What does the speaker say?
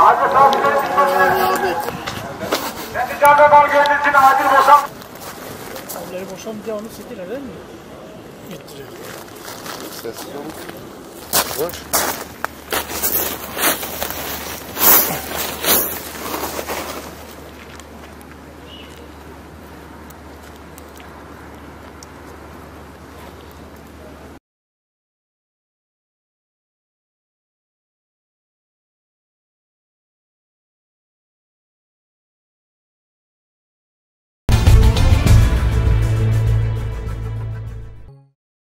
Hadi sabilerin gitmesine. Neticede bölgenin için acil boşam. Evleri boşalınca onu sildiler değil mi? Ses yok. Boş.